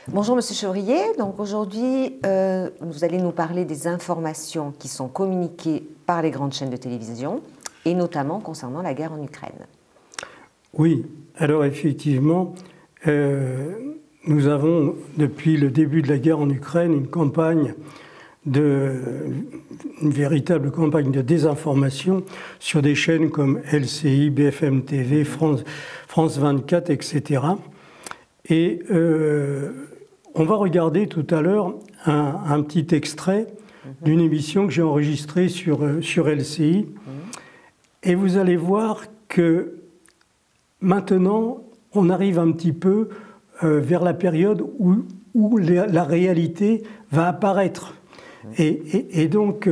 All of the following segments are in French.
Bonjour Monsieur Chevrier, donc aujourd'hui vous allez nous parler des informations qui sont communiquées par les grandes chaînes de télévision et notamment concernant la guerre en Ukraine. Oui, alors effectivement, nous avons depuis le début de la guerre en Ukraine une véritable campagne de désinformation sur des chaînes comme LCI, BFM TV, France 24, etc. Et on va regarder tout à l'heure un petit extrait d'une émission que j'ai enregistrée sur LCI. Et vous allez voir que maintenant, on arrive un petit peu vers la période où la réalité va apparaître. Et donc,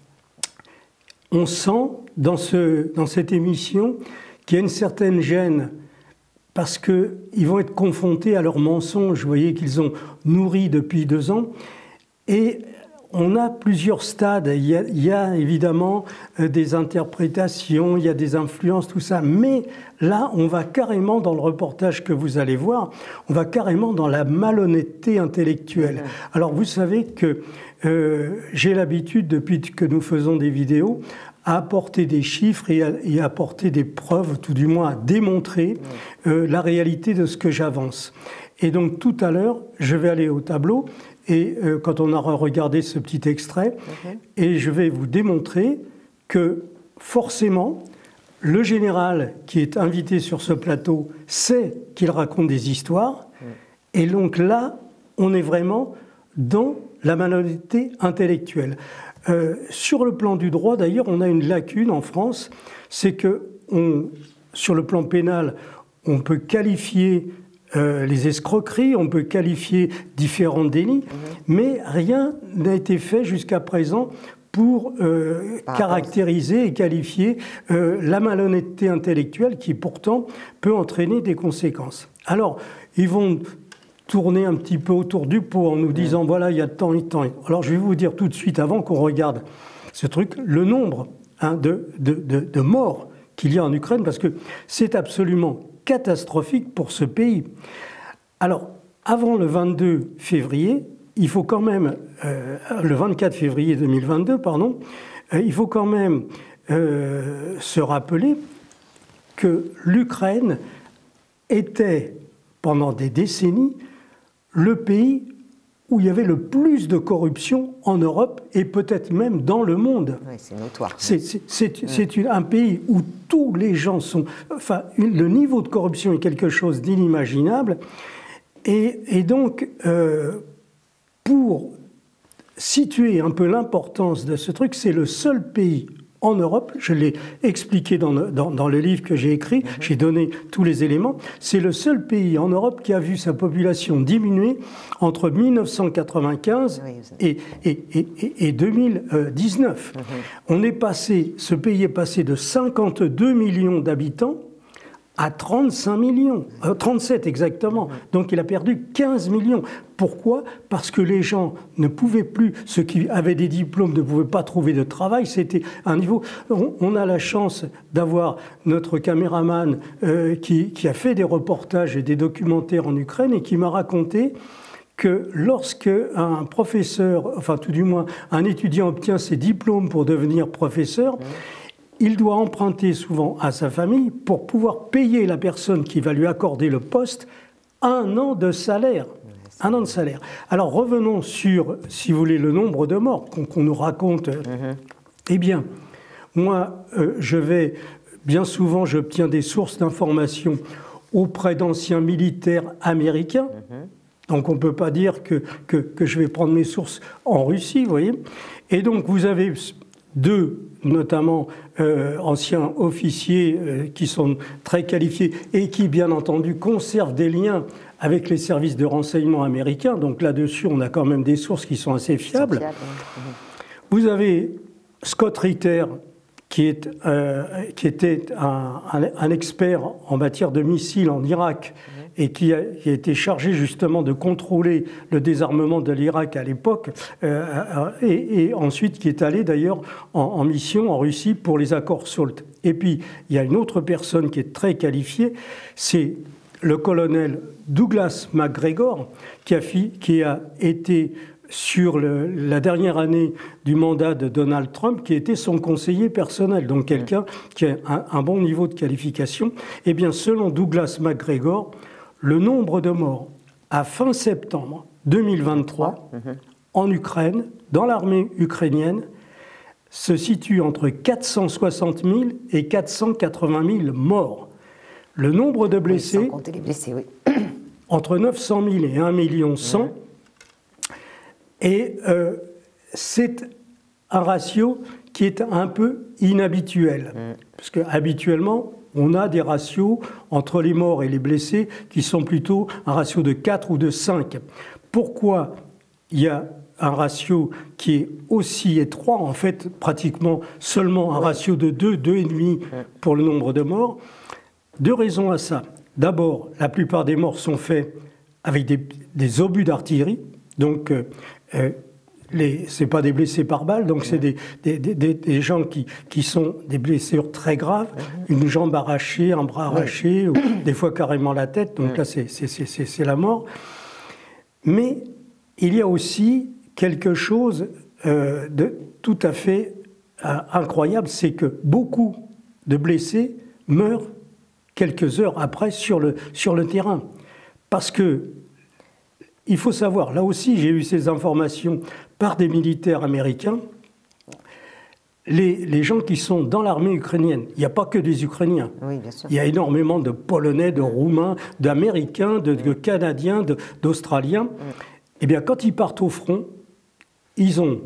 on sent dans cette émission qu'il y a une certaine gêne parce qu'ils vont être confrontés à leurs mensonges, vous voyez, qu'ils ont nourris depuis 2 ans. Et on a plusieurs stades. Il y a évidemment des interprétations, il y a des influences, tout ça. Mais là, on va carrément, dans le reportage que vous allez voir, on va carrément dans la malhonnêteté intellectuelle. Alors, vous savez que j'ai l'habitude, depuis que nous faisons des vidéos, à apporter des chiffres et à apporter des preuves, tout du moins à démontrer la réalité de ce que j'avance. Et donc, tout à l'heure, je vais aller au tableau. Et quand on aura regardé ce petit extrait, et je vais vous démontrer que forcément, le général qui est invité sur ce plateau sait qu'il raconte des histoires. Et donc là, on est vraiment dans la malhonnêteté intellectuelle. Sur le plan du droit, d'ailleurs, on a une lacune en France, c'est que sur le plan pénal, on peut qualifier les escroqueries, on peut qualifier différents délits, mais rien n'a été fait jusqu'à présent pour caractériser et qualifier la malhonnêteté intellectuelle qui pourtant peut entraîner des conséquences. Alors, ils vont tourner un petit peu autour du pot en nous disant voilà, il y a tant et tant. Alors, je vais vous dire tout de suite, avant qu'on regarde ce truc, le nombre de morts qu'il y a en Ukraine, parce que c'est absolument catastrophique pour ce pays. Alors, avant le 22 février, il faut quand même, le 24 février 2022, pardon, il faut quand même se rappeler que l'Ukraine était, pendant des décennies, le pays où il y avait le plus de corruption en Europe et peut-être même dans le monde. Oui, c'est notoire. C'est un pays où tous les gens sont... Enfin, le niveau de corruption est quelque chose d'inimaginable. Et donc, pour situer un peu l'importance de ce truc, c'est le seul pays en Europe, je l'ai expliqué dans le livre que j'ai écrit, j'ai donné tous les éléments, c'est le seul pays en Europe qui a vu sa population diminuer entre 1995 et 2019. Ce pays est passé de 52 millions d'habitants à 35 millions, 37 exactement. Donc il a perdu 15 millions. Pourquoi ? Parce que les gens ne pouvaient plus, ceux qui avaient des diplômes ne pouvaient pas trouver de travail. C'était un niveau... On a la chance d'avoir notre caméraman qui a fait des reportages et des documentaires en Ukraine et qui m'a raconté que lorsque un professeur, enfin tout du moins un étudiant obtient ses diplômes pour devenir professeur, il doit emprunter souvent à sa famille pour pouvoir payer la personne qui va lui accorder le poste 1 an de salaire. 1 an de salaire. Alors revenons sur, si vous voulez, le nombre de morts qu'on nous raconte. Eh bien, moi, bien souvent, j'obtiens des sources d'informations auprès d'anciens militaires américains. Donc on ne peut pas dire que je vais prendre mes sources en Russie, vous voyez. Et donc vous avez 2, notamment anciens officiers qui sont très qualifiés et qui, bien entendu, conservent des liens avec les services de renseignement américains. Donc là-dessus, on a quand même des sources qui sont assez fiables. Vous avez Scott Ritter, qui était un expert en matière de missiles en Irak et qui a été chargé justement de contrôler le désarmement de l'Irak à l'époque, et ensuite qui est allé d'ailleurs en mission en Russie pour les accords SALT. Et puis, il y a une autre personne qui est très qualifiée, c'est le colonel Douglas McGregor, qui a été sur la dernière année du mandat de Donald Trump, qui était son conseiller personnel, donc quelqu'un qui a un bon niveau de qualification. Eh bien, selon Douglas McGregor, le nombre de morts à fin septembre 2023 en Ukraine, dans l'armée ukrainienne, se situe entre 460 000 et 480 000 morts. Le nombre de blessés, sans compter les blessés, oui. Entre 900 000 et 1 100 000. Et c'est un ratio qui est un peu inhabituel. Parce qu'habituellement, on a des ratios entre les morts et les blessés qui sont plutôt un ratio de 4 ou de 5. Pourquoi il y a un ratio qui est aussi étroit, en fait, pratiquement seulement un ratio de 2, 2,5 pour le nombre de morts? Deux raisons à ça. D'abord, la plupart des morts sont faits avec des obus d'artillerie, donc c'est pas des blessés par balle, donc c'est des gens qui sont des blessures très graves, une jambe arrachée, un bras arraché, ou des fois carrément la tête, donc là c'est la mort. Mais il y a aussi quelque chose de tout à fait incroyable, c'est que beaucoup de blessés meurent quelques heures après sur le terrain. Parce que, il faut savoir, là aussi j'ai eu ces informations par des militaires américains, les gens qui sont dans l'armée ukrainienne, il n'y a pas que des Ukrainiens. Oui, bien sûr. Il y a énormément de Polonais, de Roumains, d'Américains, de Canadiens, d'Australiens. Eh bien, quand ils partent au front, ils ont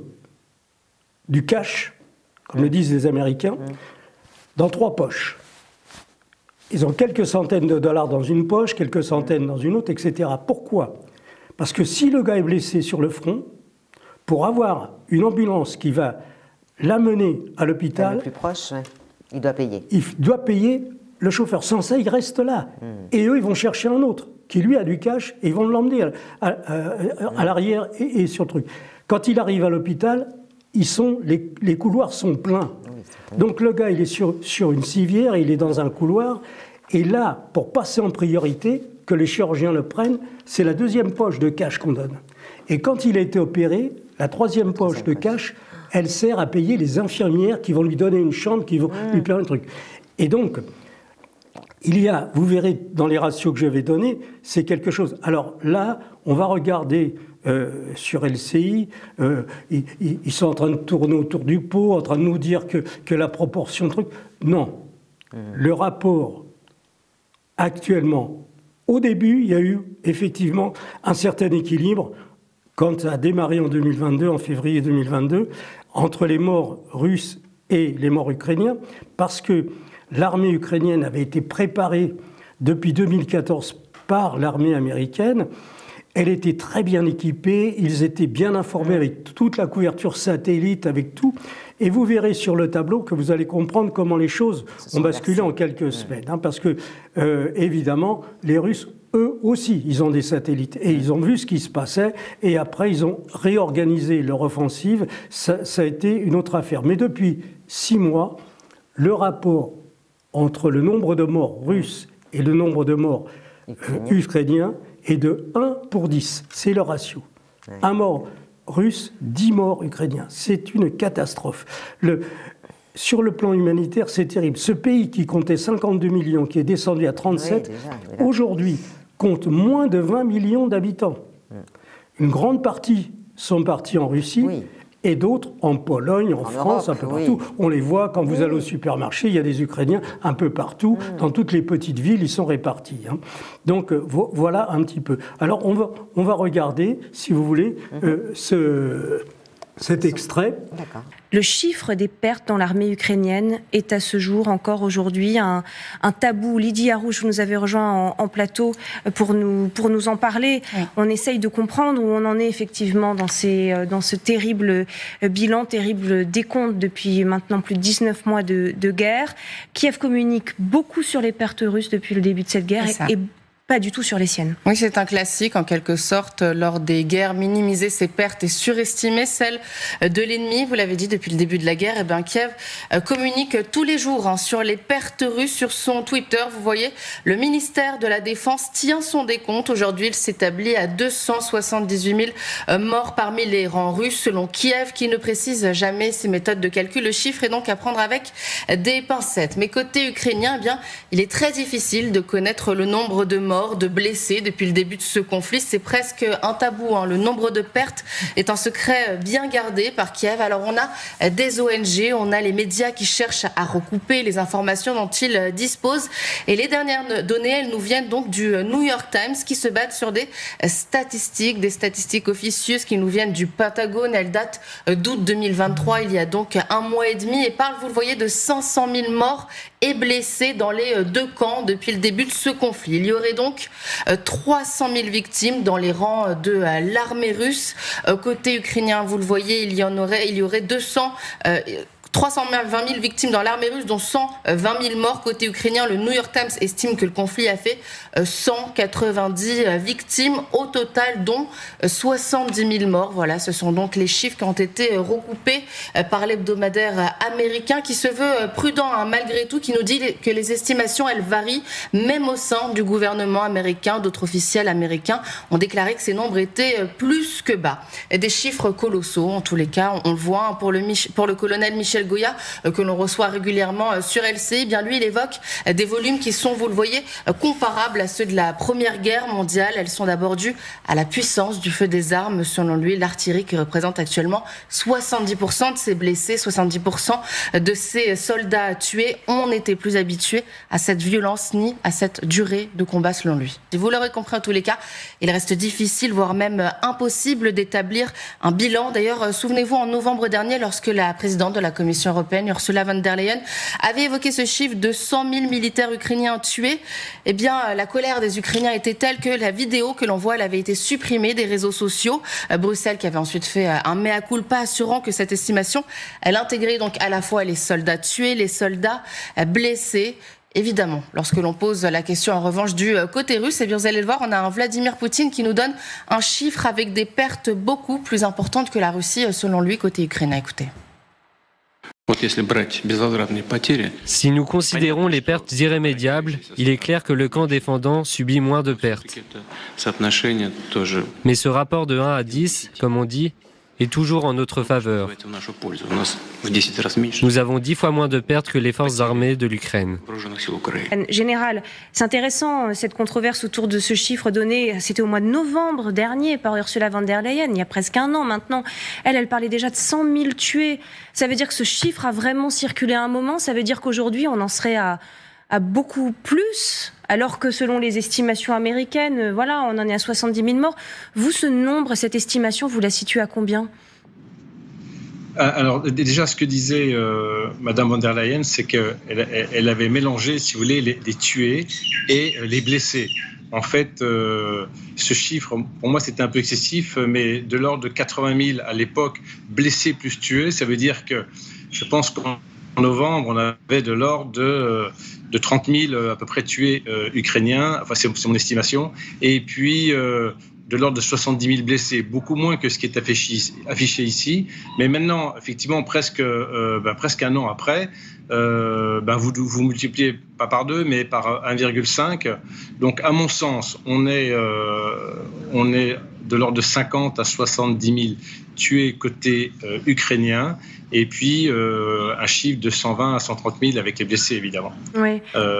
du cash, comme le disent les Américains, dans 3 poches. Ils ont quelques centaines de dollars dans une poche, quelques centaines dans une autre, etc. Pourquoi? Parce que si le gars est blessé sur le front, pour avoir une ambulance qui va l'amener à l'hôpital, le plus proche, ouais. Il doit payer. Il doit payer le chauffeur. Sans ça, il reste là. Et eux, ils vont chercher un autre qui, lui, a du cash et ils vont l'emmener à l'arrière et sur le truc. Quand il arrive à l'hôpital, les couloirs sont pleins. Donc le gars, il est sur une civière, il est dans un couloir, et là, pour passer en priorité, que les chirurgiens le prennent, c'est la 2e poche de cash qu'on donne. Et quand il a été opéré, la 3e poche de cash, elle sert à payer les infirmières qui vont lui donner une chambre, qui vont lui permettre un truc. Et donc, il y a, vous verrez dans les ratios que je vais donner, c'est quelque chose. Alors là, on va regarder sur LCI, ils sont en train de tourner autour du pot, en train de nous dire que la proportion de trucs. Non. Le rapport, actuellement, au début, il y a eu effectivement un certain équilibre quand ça a démarré en 2022, en février 2022, entre les morts russes et les morts ukrainiens, parce que l'armée ukrainienne avait été préparée depuis 2014 par l'armée américaine. Elle était très bien équipée, ils étaient bien informés avec toute la couverture satellite, avec tout. Et vous verrez sur le tableau que vous allez comprendre comment les choses ont basculé en quelques semaines. Hein, parce que, évidemment, les Russes, eux aussi, ils ont des satellites. Et ils ont vu ce qui se passait. Et après, ils ont réorganisé leur offensive. Ça a été une autre affaire. Mais depuis 6 mois, le rapport entre le nombre de morts russes et le nombre de morts ukrainiens est de 1 pour 10. C'est le ratio. Ouais. 1 mort russe, 10 morts ukrainiens. C'est une catastrophe. Sur le plan humanitaire, c'est terrible. Ce pays qui comptait 52 millions, qui est descendu à 37, aujourd'hui compte moins de 20 millions d'habitants. Une grande partie sont partis en Russie. Et d'autres en Pologne, en France, Europe, un peu partout. On les voit quand vous allez au supermarché, il y a des Ukrainiens un peu partout. Dans toutes les petites villes, ils sont répartis. Hein. Donc voilà un petit peu. Alors on va regarder, si vous voulez, cet extrait. Le chiffre des pertes dans l'armée ukrainienne est à ce jour, encore aujourd'hui, un tabou. Lydie Harouche, vous nous avez rejoint en plateau pour nous en parler. Oui. On essaye de comprendre où on en est effectivement dans ce terrible bilan, terrible décompte depuis maintenant plus de 19 mois de guerre. Kiev communique beaucoup sur les pertes russes depuis le début de cette guerre et pas du tout sur les siennes. Oui, c'est un classique en quelque sorte lors des guerres, minimiser ses pertes et surestimer celles de l'ennemi. Vous l'avez dit, depuis le début de la guerre, Kiev communique tous les jours sur les pertes russes sur son Twitter. Vous voyez, le ministère de la Défense tient son décompte. Aujourd'hui, il s'établit à 278 000 morts parmi les rangs russes, selon Kiev, qui ne précise jamais ses méthodes de calcul. Le chiffre est donc à prendre avec des pincettes. Mais côté ukrainien, il est très difficile de connaître le nombre de morts, de blessés depuis le début de ce conflit. C'est presque un tabou. Le nombre de pertes est un secret bien gardé par Kiev. Alors on a des ONG, on a les médias qui cherchent à recouper les informations dont ils disposent. Et les dernières données, elles nous viennent donc du New York Times qui se base sur des statistiques officieuses qui nous viennent du Pentagone. Elles datent d'août 2023, il y a donc un mois et demi, et parlent, vous le voyez, de 500 000 morts et blessés dans les deux camps depuis le début de ce conflit. Il y aurait donc 300 000 victimes dans les rangs de l'armée russe. Côté ukrainien, vous le voyez, il y aurait 320 000 victimes dans l'armée russe, dont 120 000 morts. Côté ukrainien, le New York Times estime que le conflit a fait 190 victimes au total, dont 70 000 morts. Voilà, ce sont donc les chiffres qui ont été recoupés par l'hebdomadaire américain, qui se veut prudent malgré tout, qui nous dit que les estimations, elles varient même au sein du gouvernement américain. D'autres officiels américains ont déclaré que ces nombres étaient plus que bas. Des chiffres colossaux, en tous les cas, on le voit, pour le colonel Michel Goya, que l'on reçoit régulièrement sur LCI, lui, il évoque des volumes qui sont, vous le voyez, comparables à ceux de la Première Guerre mondiale. Elles sont d'abord dues à la puissance du feu des armes. Selon lui, l'artillerie qui représente actuellement 70% de ses blessés, 70% de ses soldats tués, on n'était plus habitué à cette violence ni à cette durée de combat, selon lui. Et vous l'aurez compris, en tous les cas, il reste difficile, voire même impossible d'établir un bilan. D'ailleurs, souvenez-vous, en novembre dernier, lorsque la présidente de la Commission européenne, Ursula von der Leyen, avait évoqué ce chiffre de 100 000 militaires ukrainiens tués, la colère des Ukrainiens était telle que la vidéo que l'on voit, elle avait été supprimée des réseaux sociaux. Bruxelles qui avait ensuite fait un mea culpa, assurant que cette estimation, elle intégrait donc à la fois les soldats tués, les soldats blessés. Évidemment, lorsque l'on pose la question en revanche du côté russe, vous allez le voir, on a un Vladimir Poutine qui nous donne un chiffre avec des pertes beaucoup plus importantes que la Russie, selon lui, côté ukrainien. Écoutez. Si nous considérons les pertes irrémédiables, il est clair que le camp défendant subit moins de pertes. Mais ce rapport de 1 à 10, comme on dit, est toujours en notre faveur. Nous avons 10 fois moins de pertes que les forces armées de l'Ukraine. Général, c'est intéressant cette controverse autour de ce chiffre donné, c'était au mois de novembre dernier par Ursula von der Leyen, il y a presque un an maintenant. Elle parlait déjà de 100 000 tués. Ça veut dire que ce chiffre a vraiment circulé à un moment, ça veut dire qu'aujourd'hui on en serait à beaucoup plus, alors que selon les estimations américaines, on en est à 70 000 morts. Vous, ce nombre, cette estimation, vous la situez à combien ? Alors déjà, ce que disait Madame von der Leyen, c'est qu'elle avait mélangé, si vous voulez, les tués et les blessés. En fait, ce chiffre, pour moi, c'était un peu excessif, mais de l'ordre de 80 000 à l'époque, blessés plus tués, ça veut dire que je pense qu'en novembre, on avait de l'ordre de 30 000 à peu près tués ukrainiens, enfin c'est mon estimation, et puis de l'ordre de 70 000 blessés, beaucoup moins que ce qui est affiché ici. Mais maintenant, effectivement, presque un an après, vous multipliez pas par 2, mais par 1,5. Donc, à mon sens, on est de l'ordre de 50 à 70 000 tués côté ukrainien, et puis un chiffre de 120 à 130 000 avec les blessés, évidemment. Oui.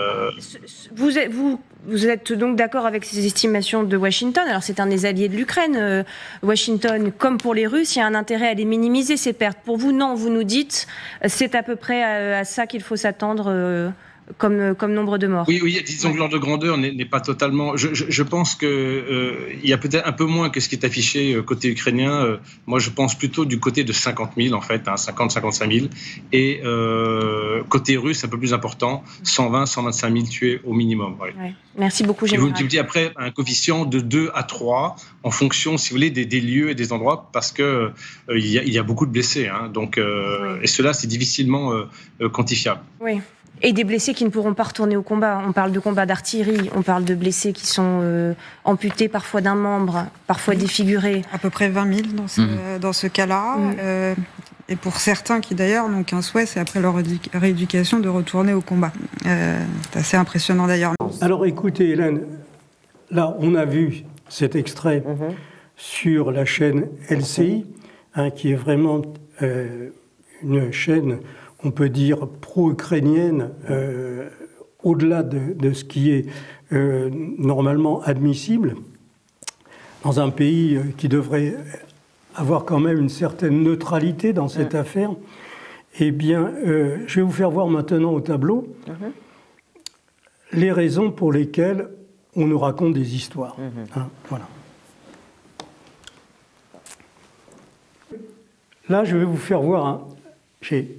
Vous êtes donc d'accord avec ces estimations de Washington? Alors c'est un des alliés de l'Ukraine. Washington, comme pour les Russes, il y a un intérêt à les minimiser, ces pertes. Pour vous, non, vous nous dites, c'est à peu près à ça qu'il faut s'attendre comme nombre de morts. Oui, disons que l'ordre de grandeur n'est pas totalement... Je pense qu'il y a peut-être un peu moins que ce qui est affiché côté ukrainien. Moi, je pense plutôt du côté de 50 000, en fait, 50-55 000. Et côté russe, un peu plus important, 120-125 000 tués au minimum. Ouais. Ouais. Merci beaucoup, Général. Et vous multipliez après un coefficient de 2 à 3 en fonction, si vous voulez, des lieux et des endroits, parce qu'il y a beaucoup de blessés. Donc, oui. Et cela, c'est difficilement quantifiable. Oui. Et des blessés blessés qui ne pourront pas retourner au combat. On parle de combats d'artillerie, on parle de blessés qui sont amputés parfois d'un membre, parfois défigurés. À peu près 20 000 dans ce cas-là. Et pour certains qui d'ailleurs n'ont qu'un souhait, c'est après leur rééducation de retourner au combat. C'est assez impressionnant d'ailleurs. Alors écoutez Hélène, là on a vu cet extrait sur la chaîne LCI, qui est vraiment une chaîne, on peut dire, pro-ukrainienne, au-delà de ce qui est normalement admissible, dans un pays qui devrait avoir quand même une certaine neutralité dans cette affaire. Eh bien, je vais vous faire voir maintenant au tableau les raisons pour lesquelles on nous raconte des histoires. Voilà. Là, je vais vous faire voir, j'ai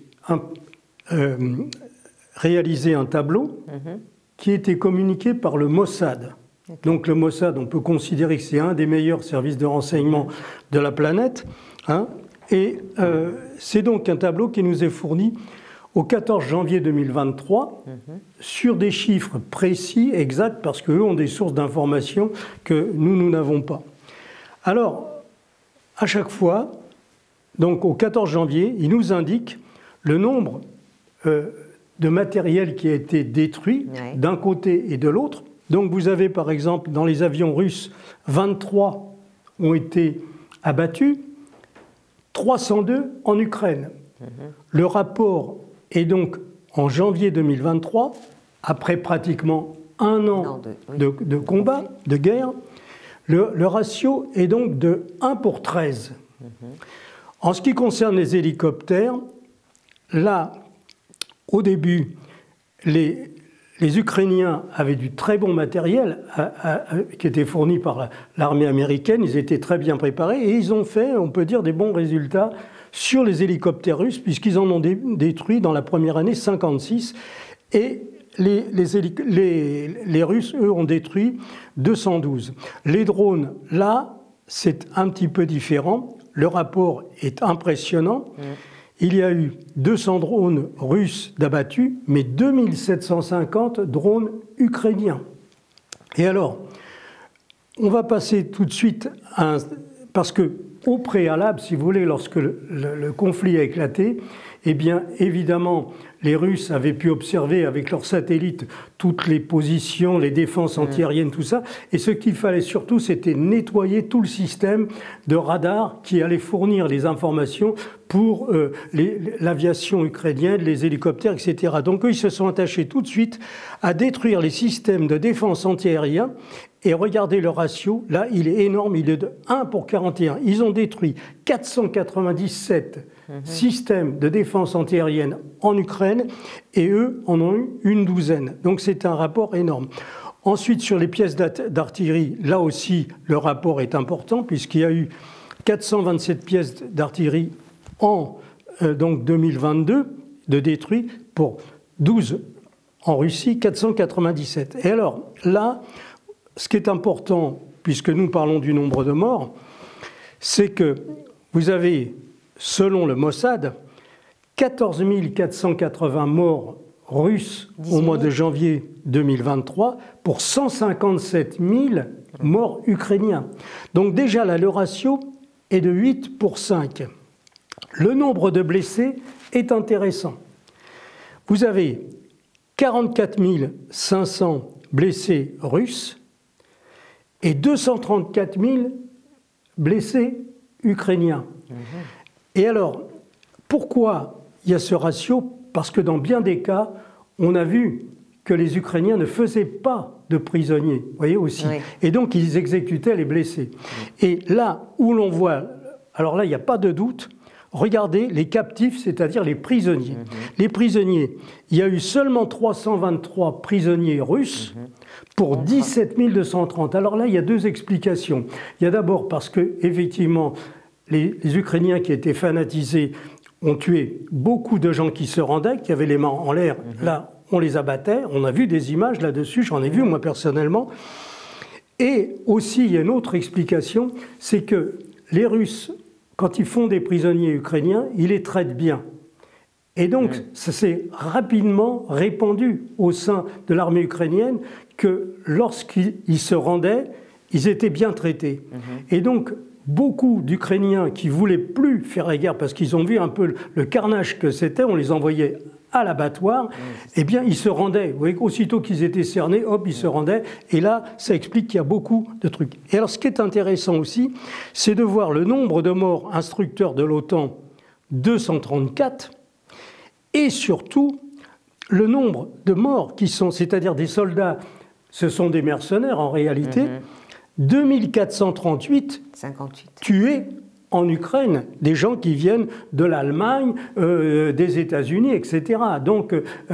réalisé un tableau qui a été communiqué par le Mossad. Donc le Mossad, on peut considérer que c'est un des meilleurs services de renseignement de la planète. Et c'est donc un tableau qui nous est fourni au 14 janvier 2023 sur des chiffres précis, exacts, parce qu'eux ont des sources d'informations que nous n'avons pas. Alors, à chaque fois, donc au 14 janvier, ils nous indiquent le nombre de matériel qui a été détruit d'un côté et de l'autre. Donc vous avez par exemple dans les avions russes, 23 ont été abattus, 302 en Ukraine. Le rapport est donc en janvier 2023, après pratiquement un an de combat, de guerre. Le ratio est donc de 1 pour 13. En ce qui concerne les hélicoptères, là, au début, les Ukrainiens avaient du très bon matériel qui était fourni par l'armée américaine. Ils étaient très bien préparés et ils ont fait, on peut dire, des bons résultats sur les hélicoptères russes puisqu'ils en ont détruit dans la première année 56 et les Russes, eux, ont détruit 212. Les drones, là, c'est un petit peu différent. Le rapport est impressionnant. Il y a eu 200 drones russes d'abattus, mais 2750 drones ukrainiens. Et alors, on va passer tout de suite parce que au préalable, si vous voulez, lorsque le conflit a éclaté, eh bien, évidemment, les Russes avaient pu observer avec leurs satellites toutes les positions, les défenses antiaériennes, tout ça. Et ce qu'il fallait surtout, c'était nettoyer tout le système de radar qui allait fournir les informations pour l'aviation ukrainienne, les hélicoptères, etc. Donc eux, ils se sont attachés tout de suite à détruire les systèmes de défense antiaériens. Et regardez le ratio, là, il est énorme, il est de 1 pour 41. Ils ont détruit 497 systèmes de défense antiaérienne en Ukraine, et eux en ont eu une douzaine. Donc c'est un rapport énorme. Ensuite, sur les pièces d'artillerie, là aussi, le rapport est important, puisqu'il y a eu 427 pièces d'artillerie en donc 2022 de détruits, pour 12 en Russie, 497. Et alors, là, ce qui est important, puisque nous parlons du nombre de morts, c'est que vous avez, selon le Mossad, 14 480 morts russes au mois de janvier 2023 pour 157 000 morts ukrainiens. Donc déjà là, le ratio est de 8 pour 5. Le nombre de blessés est intéressant. Vous avez 44 500 blessés russes et 234 000 blessés ukrainiens. Et alors, pourquoi il y a ce ratio? Parce que dans bien des cas, on a vu que les Ukrainiens ne faisaient pas de prisonniers, vous voyez aussi. Oui. Et donc, ils exécutaient les blessés. Et là où l'on voit, alors là, il n'y a pas de doute, regardez les captifs, c'est-à-dire les prisonniers. Les prisonniers, il y a eu seulement 323 prisonniers russes pour 17 230. Alors là, il y a deux explications. Il y a d'abord parce que, effectivement, les Ukrainiens qui étaient fanatisés ont tué beaucoup de gens qui se rendaient, qui avaient les mains en l'air. Là, on les abattait. On a vu des images là-dessus, j'en ai vu moi personnellement. Et aussi, il y a une autre explication, c'est que les Russes, quand ils font des prisonniers ukrainiens, ils les traitent bien. Et donc, ça s'est rapidement répandu au sein de l'armée ukrainienne que lorsqu'ils se rendaient, ils étaient bien traités. Et donc, beaucoup d'Ukrainiens qui ne voulaient plus faire la guerre parce qu'ils ont vu un peu le carnage que c'était, on les envoyait à l'abattoir, eh bien, ils se rendaient. Vous voyez, aussitôt qu'ils étaient cernés, hop, ils se rendaient. Et là, ça explique qu'il y a beaucoup de trucs. Et alors, ce qui est intéressant aussi, c'est de voir le nombre de morts instructeurs de l'OTAN, 234, et surtout, le nombre de morts qui sont, c'est-à-dire des soldats, ce sont des mercenaires en réalité, 2438 tués en Ukraine, des gens qui viennent de l'Allemagne, des États-Unis, etc. Donc,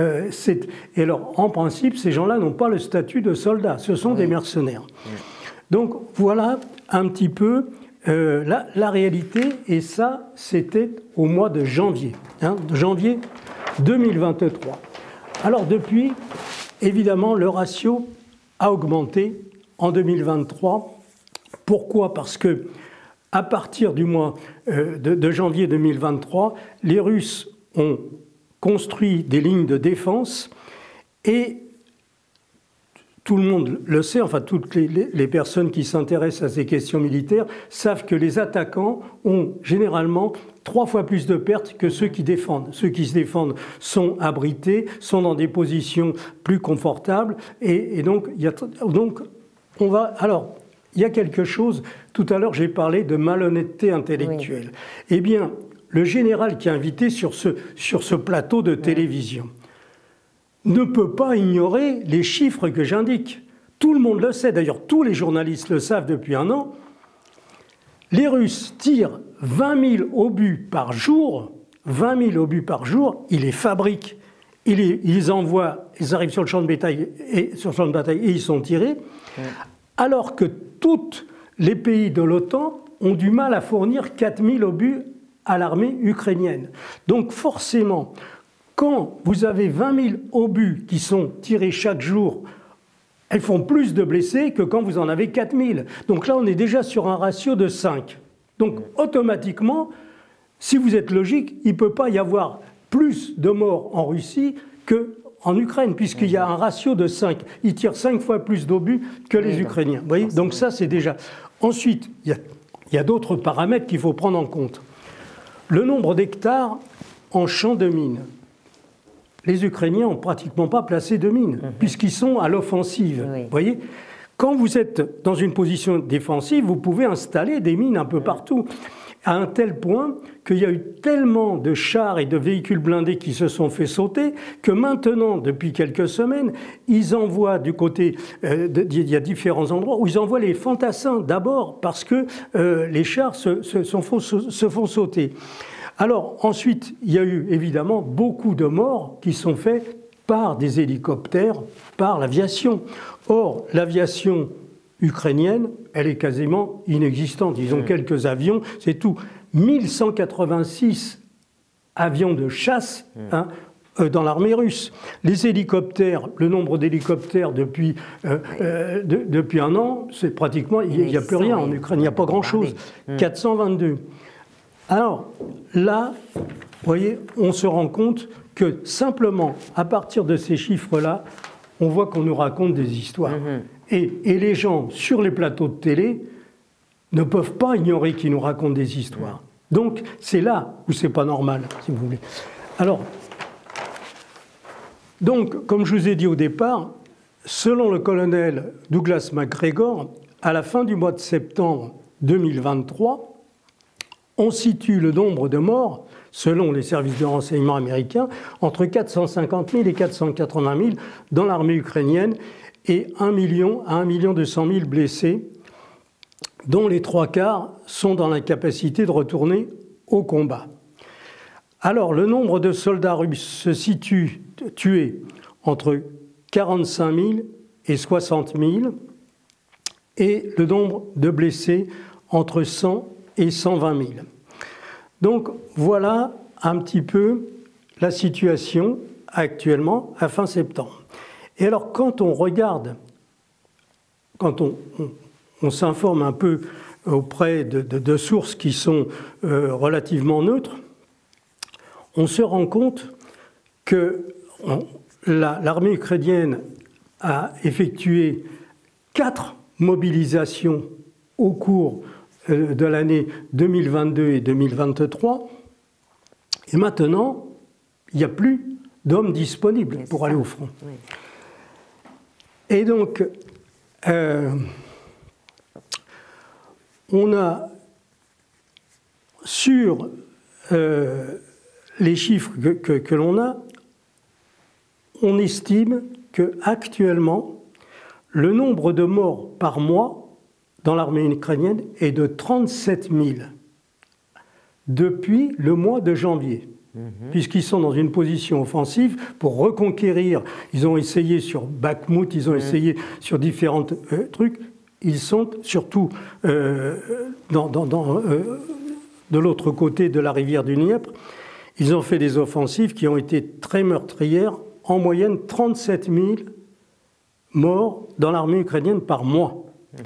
et alors, en principe, ces gens-là n'ont pas le statut de soldats, ce sont des mercenaires. Donc, voilà un petit peu la réalité, et ça, c'était au mois de janvier, de janvier 2023. Alors, depuis, évidemment, le ratio a augmenté en 2023. Pourquoi ? Parce que à partir du mois de janvier 2023, les Russes ont construit des lignes de défense et tout le monde le sait, enfin toutes les personnes qui s'intéressent à ces questions militaires savent que les attaquants ont généralement 3 fois plus de pertes que ceux qui défendent. Ceux qui se défendent sont abrités, sont dans des positions plus confortables et donc, on va... Alors, il y a quelque chose, tout à l'heure j'ai parlé de malhonnêteté intellectuelle. Eh bien, le général qui est invité sur ce plateau de télévision ne peut pas ignorer les chiffres que j'indique. Tout le monde le sait, d'ailleurs tous les journalistes le savent depuis un an. Les Russes tirent 20 000 obus par jour, 20 000 obus par jour, ils les fabriquent, ils envoient, ils arrivent sur le champ de bataille et ils sont tirés, alors que tous les pays de l'OTAN ont du mal à fournir 4 000 obus à l'armée ukrainienne. Donc forcément, quand vous avez 20 000 obus qui sont tirés chaque jour, elles font plus de blessés que quand vous en avez 4 000. Donc là, on est déjà sur un ratio de 5. Donc automatiquement, si vous êtes logique, il ne peut pas y avoir plus de morts en Russie qu'en Ukraine, puisqu'il y a un ratio de 5. Ils tirent 5 fois plus d'obus que les Ukrainiens. Vous voyez ? Donc ça, c'est déjà... Ensuite, il y a d'autres paramètres qu'il faut prendre en compte. Le nombre d'hectares en champs de mines. Les Ukrainiens n'ont pratiquement pas placé de mines, puisqu'ils sont à l'offensive. Vous voyez ? Quand vous êtes dans une position défensive, vous pouvez installer des mines un peu partout, à un tel point qu'il y a eu tellement de chars et de véhicules blindés qui se sont fait sauter que maintenant, depuis quelques semaines, ils envoient du côté, il y a différents endroits où ils envoient les fantassins d'abord parce que les chars se font sauter. Alors ensuite, il y a eu évidemment beaucoup de morts qui sont faits par des hélicoptères, par l'aviation. Or, l'aviation ukrainienne, elle est quasiment inexistante. Ils ont quelques avions, c'est tout. 1186 avions de chasse dans l'armée russe. Les hélicoptères, le nombre d'hélicoptères depuis un an, c'est pratiquement, il n'y a plus rien en Ukraine, il n'y a pas grand-chose. 422. Alors là, vous voyez, on se rend compte que simplement, à partir de ces chiffres-là, on voit qu'on nous raconte des histoires. Et les gens, sur les plateaux de télé, ne peuvent pas ignorer qu'ils nous racontent des histoires. Donc, c'est là où c'est pas normal, si vous voulez. Alors, donc, comme je vous ai dit au départ, selon le colonel Douglas McGregor, à la fin du mois de septembre 2023, on situe le nombre de morts, selon les services de renseignement américains, entre 450 000 et 480 000 dans l'armée ukrainienne et 1 million à 1 200 000 blessés, dont les 3/4 sont dans l'incapacité de retourner au combat. Alors, le nombre de soldats russes se situe tués entre 45 000 et 60 000, et le nombre de blessés entre 100 et 120 000. Donc voilà un petit peu la situation actuellement à fin septembre. Et alors quand on regarde, quand on s'informe un peu auprès de sources qui sont relativement neutres, on se rend compte que l'armée ukrainienne a effectué 4 mobilisations au cours de l'année 2022 et 2023, et maintenant, il n'y a plus d'hommes disponibles pour aller au front. Oui. Et donc, on a sur les chiffres que l'on a, on estime qu'actuellement, le nombre de morts par mois dans l'armée ukrainienne est de 37 000 depuis le mois de janvier. Puisqu'ils sont dans une position offensive pour reconquérir. Ils ont essayé sur Bakhmout, ils ont essayé sur différents trucs. Ils sont surtout de l'autre côté de la rivière du Dniepr. Ils ont fait des offensives qui ont été très meurtrières. En moyenne, 37 000 morts dans l'armée ukrainienne par mois.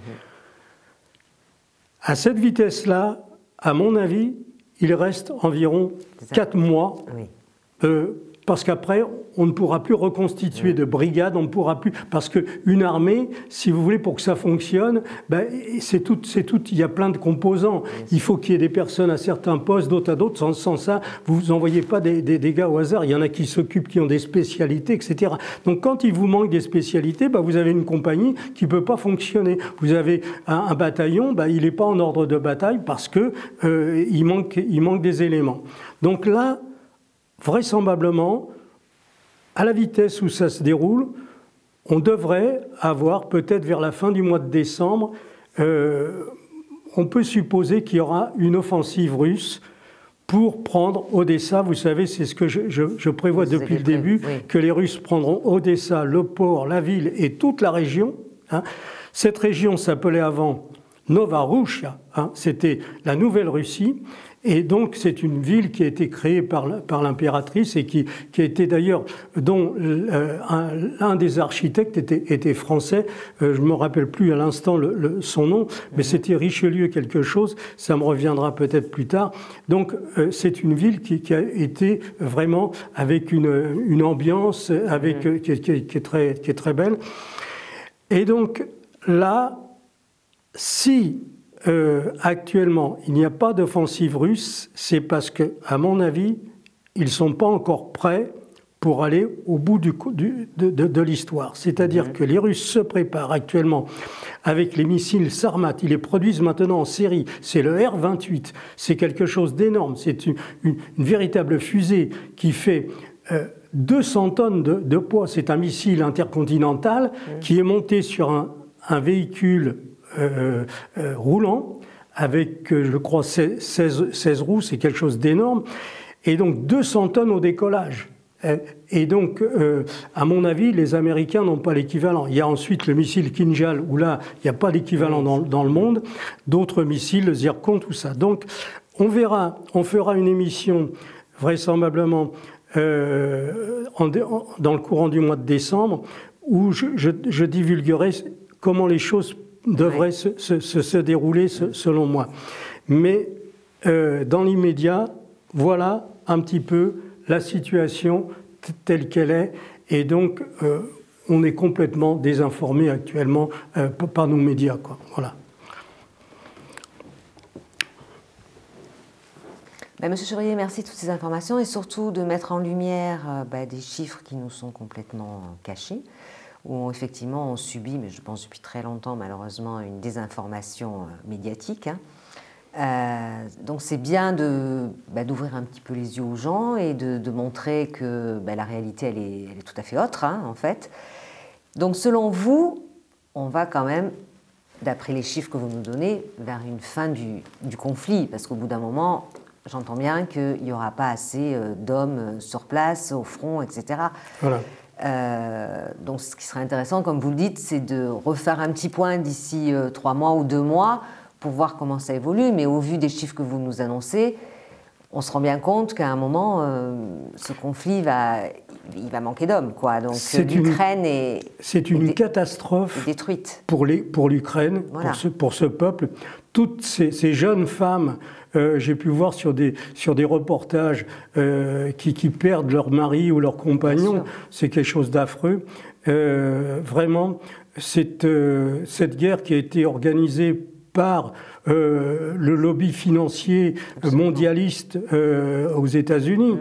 À cette vitesse-là, à mon avis, il reste environ 4 mois, parce qu'après, on ne pourra plus reconstituer de brigades, on ne pourra plus... Parce qu'une armée, si vous voulez, pour que ça fonctionne, ben, c'est tout, il y a plein de composants. Il faut qu'il y ait des personnes à certains postes, d'autres à d'autres. Sans ça, vous n'envoyez pas des gars au hasard. Il y en a qui s'occupent, qui ont des spécialités, etc. Donc quand il vous manque des spécialités, ben, vous avez une compagnie qui ne peut pas fonctionner. Vous avez un bataillon, ben, il n'est pas en ordre de bataille parce qu'il manque des éléments. Donc là, vraisemblablement, à la vitesse où ça se déroule, on devrait avoir, peut-être vers la fin du mois de décembre, on peut supposer qu'il y aura une offensive russe pour prendre Odessa. Vous savez, c'est ce que je prévois depuis le début, que les Russes prendront Odessa, le port, la ville et toute la région. Cette région s'appelait avant Novarouchia, c'était la Nouvelle-Russie. Et donc, c'est une ville qui a été créée par l'impératrice et qui a été d'ailleurs, dont un des architectes était français. Je ne me rappelle plus à l'instant son nom, mais c'était Richelieu quelque chose. Ça me reviendra peut-être plus tard. Donc, c'est une ville qui a été vraiment avec une ambiance qui est très belle. Et donc, là, si... actuellement, il n'y a pas d'offensive russe, c'est parce que, à mon avis, ils ne sont pas encore prêts pour aller au bout de l'histoire. C'est-à-dire que les Russes se préparent actuellement avec les missiles Sarmat. Ils les produisent maintenant en série. C'est le R-28. C'est quelque chose d'énorme. C'est une véritable fusée qui fait 200 tonnes de poids. C'est un missile intercontinental qui est monté sur un véhicule roulant avec, je crois, 16 roues, c'est quelque chose d'énorme, et donc 200 tonnes au décollage. Et donc, à mon avis, les Américains n'ont pas l'équivalent. Il y a ensuite le missile Kinjal, où là, il n'y a pas d'équivalent dans le monde, d'autres missiles, le Zircon, tout ça. Donc, on verra, on fera une émission, vraisemblablement, dans le courant du mois de décembre, où je divulguerai comment les choses devrait se dérouler selon moi. Mais dans l'immédiat, voilà un petit peu la situation telle qu'elle est. Et donc, on est complètement désinformé actuellement par nos médias, quoi. Voilà. Monsieur Chevrier, merci de toutes ces informations et surtout de mettre en lumière des chiffres qui nous sont complètement cachés, où effectivement on subit, mais je pense depuis très longtemps malheureusement, une désinformation médiatique. Donc c'est bien d'ouvrir un petit peu les yeux aux gens et de montrer que la réalité elle est tout à fait autre en fait. Donc selon vous, on va quand même, d'après les chiffres que vous nous donnez, vers une fin du conflit, parce qu'au bout d'un moment, j'entends bien qu'il n'y aura pas assez d'hommes sur place, au front, etc. Voilà. Donc ce qui serait intéressant, comme vous le dites, c'est de refaire un petit point d'ici 3 mois ou 2 mois pour voir comment ça évolue. Mais au vu des chiffres que vous nous annoncez, on se rend bien compte qu'à un moment, ce conflit il va manquer d'hommes, quoi. Donc l'Ukraine c'est une catastrophe détruite pour l'Ukraine, voilà. pour ce peuple. Toutes ces jeunes femmes, j'ai pu voir sur des reportages qui perdent leur mari ou leur compagnon, c'est quelque chose d'affreux. Vraiment, cette guerre qui a été organisée par le lobby financier mondialiste aux États-Unis,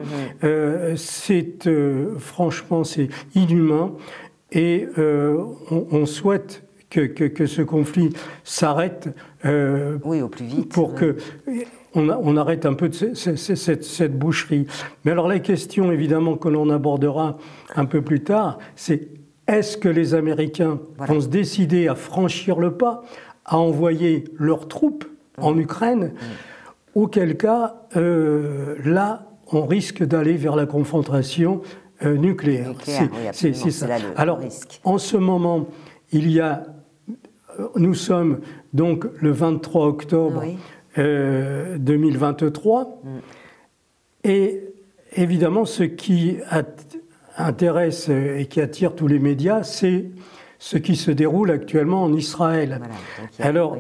franchement, c'est inhumain. Et on souhaite que ce conflit s'arrête au plus vite, pour que on arrête un peu de cette boucherie. Mais alors la question, évidemment, que l'on abordera un peu plus tard, c'est est-ce que les Américains vont se décider à franchir le pas, à envoyer leurs troupes en Ukraine, auquel cas, là, on risque d'aller vers la confrontation nucléaire. C'est ça. Alors, en ce moment, nous sommes donc le 23 octobre 2023, et évidemment, ce qui intéresse et qui attire tous les médias, c'est ce qui se déroule actuellement en Israël. Alors,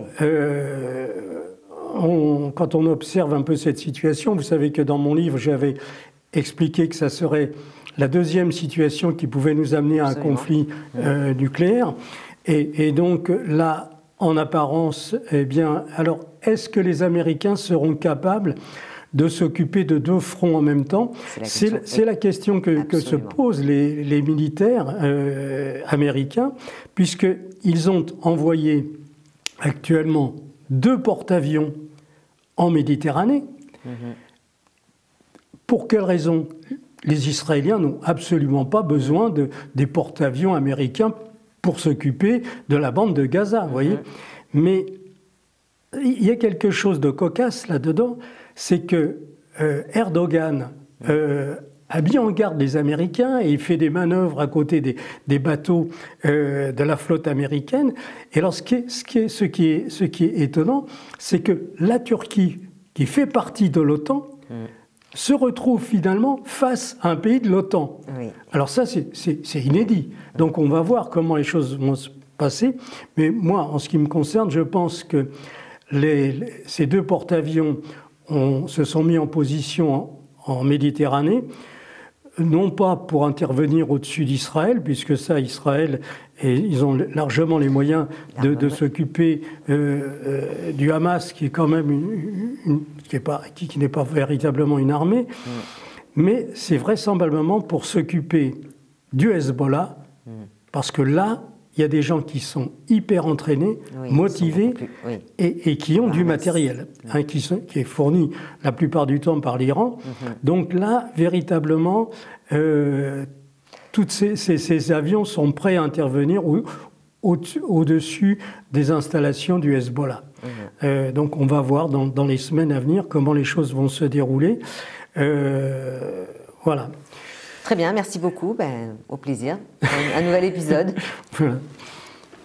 quand on observe un peu cette situation, vous savez que dans mon livre, j'avais expliqué que ça serait la deuxième situation qui pouvait nous amener à un conflit nucléaire. Et donc là, en apparence, eh bien, alors, est-ce que les Américains seront capables de s'occuper de deux fronts en même temps? C'est la question que se posent les militaires américains, puisqu'ils ont envoyé actuellement 2 porte-avions en Méditerranée. Pour quelle raison? Les Israéliens n'ont absolument pas besoin des porte-avions américains pour s'occuper de la bande de Gaza, vous voyez. Mais il y a quelque chose de cocasse là-dedans, c'est que Erdogan a mis en garde les Américains et il fait des manœuvres à côté des bateaux de la flotte américaine. Et alors, ce qui est étonnant, c'est que la Turquie, qui fait partie de l'OTAN, se retrouve finalement face à un pays de l'OTAN. Alors ça, c'est inédit. Donc on va voir comment les choses vont se passer. Mais moi, en ce qui me concerne, je pense que ces 2 porte-avions se sont mis en position en Méditerranée, non pas pour intervenir au-dessus d'Israël, puisque ça, Israël, ils ont largement les moyens de s'occuper du Hamas, qui est quand même qui n'est pas véritablement une armée, mais c'est vraisemblablement pour s'occuper du Hezbollah, parce que là, il y a des gens qui sont hyper entraînés, motivés, et qui ont du matériel, qui est fourni la plupart du temps par l'Iran. Donc là, véritablement, tous ces avions sont prêts à intervenir au-dessus des installations du Hezbollah. Donc on va voir dans les semaines à venir comment les choses vont se dérouler. Voilà. Très bien, merci beaucoup. Au plaisir. Un nouvel épisode. Voilà.